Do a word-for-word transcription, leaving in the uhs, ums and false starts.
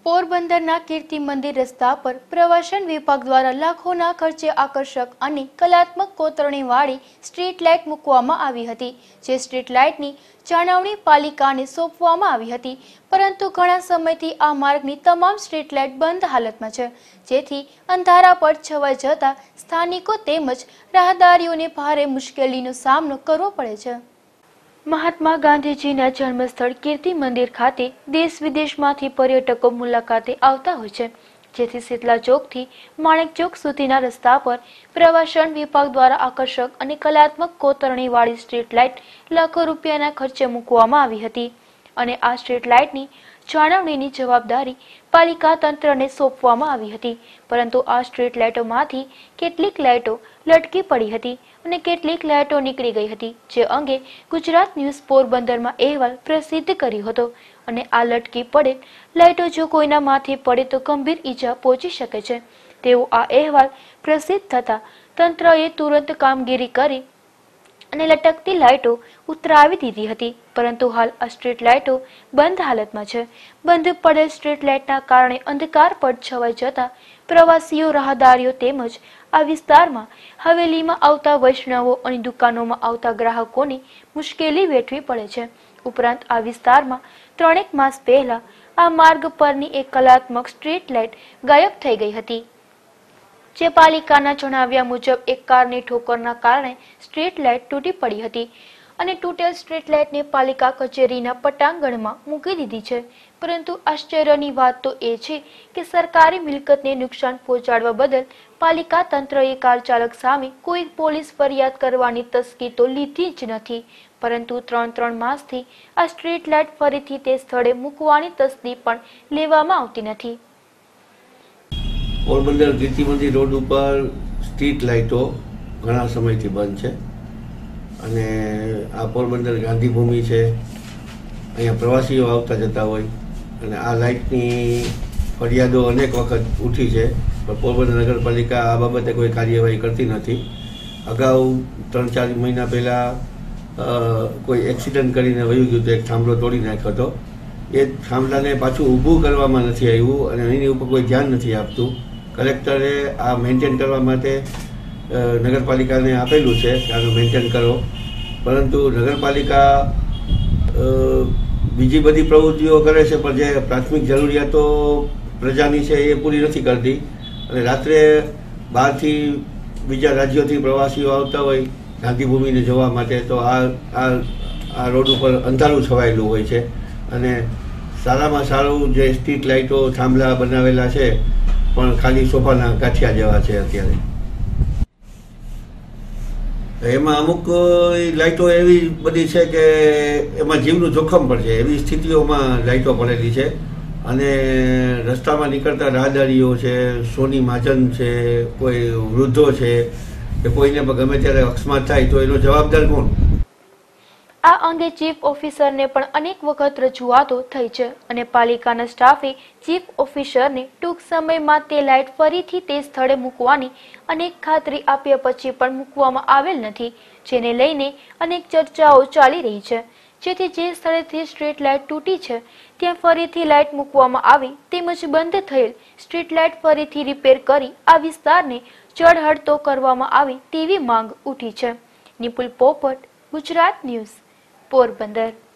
પોરબંદરના કીર્તિ મંદિર રસ્તા પર પ્રવાસન વિભાગ દ્વારા લાખોના ખર્ચે આકર્ષક અને કલાત્મક કોતરણીવાળી સ્ટ્રીટ લાઇટ મૂકવામાં આવી હતી, જે સ્ટ્રીટ લાઇટની જાળવણી પાલિકાને સોંપવામાં આવી હતી, પરંતુ ઘણા સમયથી આ માર્ગની તમામ સ્ટ્રીટ લાઇટ બંધ હાલતમાં છે, જેથી અંધારા પર છવાઈ જતા સ્થાનિકો તેમજ રાહદારીઓને ભારે મુશ્કેલીનો સામનો કરવો પડે છે। મહાત્મા ગાંધીજીના જન્મસ્થળ કીર્તિ મંદિર ખાતે દેશ વિદેશમાંથી પર્યટકો મુલાકાતે આવતા હોય છે, જેથી શીતલા ચોકથી માણેક ચોક સુધીના રસ્તા પર પ્રવાસન વિભાગ દ્વારા આકર્ષક અને કલાત્મક કોતરણીવાળી સ્ટ્રીટ લાઇટ લાખો રૂપિયાના ખર્ચે મૂકવામાં આવી હતી અને આ સ્ટ્રીટ લાઇટની જાળવણીની જવાબદારી પાલિકા તંત્રને સોંપવામાં આવી હતી, પરંતુ આ સ્ટ્રીટ લાઇટોમાંથી કેટલીક લાઇટો લટકી પડી હતી અને કેટલીક લાઇટો નીકળી ગઈ હતી, જે અંગે ગુજરાત ન્યૂઝ પોરબંદરમાં અહેવાલ પ્રસિદ્ધ કર્યો હતો અને આ લટકી પડેલ લાઇટો જો કોઈના માથે પડે તો ગંભીર ઈજા પહોંચી શકે છે તેવો આ અહેવાલ પ્રસિદ્ધ થતા તંત્રએ તુરંત કામગીરી કરી અને લટકતી લાઇટો ઉતરાવી દીધી હતી, પરંતુ હાલ આ સ્ટ્રીટ લાઇટો બંધ હાલતમાં છે। બંધ પડેલ સ્ટ્રીટ લાઇટના કારણે અંધકાર પર છવાઈ જતા પ્રવાસીઓ, રાહદારીઓ તેમજ આ વિસ્તારમાં હવેલીમાં આવતા વૈષ્ણવો અને દુકાનોમાં આવતા ગ્રાહકોને મુશ્કેલી વેઠવી પડે છે। ઉપરાંત આ વિસ્તારમાં ત્રણેક માસ પહેલા આ માર્ગ પરની એક કલાત્મક સ્ટ્રીટ લાઇટ ગાયબ થઈ ગઈ હતી, જે પાલિકાના જણાવ્યા મુજબ એક કારની ઠોકરના કારણે સ્ટ્રીટ લાઇટ તૂટી પડી હતી અને તૂટેલ સ્ટ્રીટ લાઇટને પાલિકા કચેરીના પટાંગણમાં મૂકી દીધી છે, પરંતુ આશ્ચર્યની વાત તો એ છે કે સરકારી મિલકતને નુકસાન પહોંચાડવા બદલ પાલિકા તંત્રએ કાર ચાલક સામે કોઈ પોલીસ ફરિયાદ કરવાની તસ્દી તો લીધી જ નથી, પરંતુ ત્રણ ત્રણ માસથી આ સ્ટ્રીટ લાઇટ ફરીથી તે સ્થળે મૂકવાની તસ્દી પણ લેવામાં આવતી નથી। પોરબંદર કીર્તિ મંદિર રોડ ઉપર સ્ટ્રીટ લાઇટો ઘણા સમયથી બંધ છે અને આ પોરબંદર ગાંધીભૂમિ છે, અહીંયા પ્રવાસીઓ આવતા જતા હોય અને આ લાઇટની ફરિયાદો અનેક વખત ઉઠી છે, પણ પોરબંદર નગરપાલિકા આ બાબતે કોઈ કાર્યવાહી કરતી નથી। અગાઉ ત્રણ ચાર મહિના પહેલાં કોઈ એક્સિડન્ટ કરીને વયું ગયું તો એક થાંભલો તોડી નાખ્યો હતો, એ થાંભલાને પાછું ઊભું કરવામાં નથી આવ્યું અને એની ઉપર કોઈ ધ્યાન નથી આપતું। કલેક્ટરે આ મેન્ટેન કરવા માટે નગરપાલિકાને આપેલું છે કે આનું મેન્ટેન કરો, પરંતુ નગરપાલિકા બીજી બધી પ્રવૃત્તિઓ કરે છે, પણ જે પ્રાથમિક જરૂરિયાતો પ્રજાની છે એ પૂરી નથી કરતી અને રાત્રે બહારથી બીજા રાજ્યોથી પ્રવાસીઓ આવતા હોય ગાંધીભૂમિને જોવા માટે, તો આ આ રોડ ઉપર અંધારું છવાયેલું હોય છે અને સારામાં સારું જે સ્ટ્રીટ લાઇટો થાંભલા બનાવેલા છે પણ ખાલી સોફાના ગાંઠિયા જેવા છે। અત્યારે એમાં અમુક લાઇટો એવી બધી છે કે એમાં જીવનું જોખમ પણ છે, એવી સ્થિતિઓમાં લાઇટો પડેલી છે અને રસ્તામાં નીકળતા રાહદારીઓ છે, સોની મહાજન છે, કોઈ વૃદ્ધો છે કે કોઈને પણ ગમે ત્યારે અકસ્માત થાય તો એનો જવાબદાર કોણ? આ અંગે ચીફ ઓફિસરને પણ અનેક વખત રજૂઆતો થઈ છે અને પાલિકાના સ્ટાફે ચીફ ઓફિસરને ટૂંક સમયમાં તે લાઇટ ફરીથી તે સ્થળે મૂકવાની અનેક ખાતરી આપ્યા પછી પણ મૂકવામાં આવેલ નથી, જેને લઈને અનેક ચર્ચાઓ ચાલી રહી છે, જેથી જે સ્થળેથી સ્ટ્રીટ લાઇટ તૂટી છે ત્યાં ફરીથી લાઇટ મૂકવામાં આવી તેમજ બંધ થયેલ સ્ટ્રીટ લાઇટ ફરીથી રિપેર કરી આ વિસ્તારને જળહળતો કરવામાં આવે તેવી માંગ ઉઠી છે। નિપુલ પોપટ, ગુજરાત ન્યૂઝ, પોરબંદર।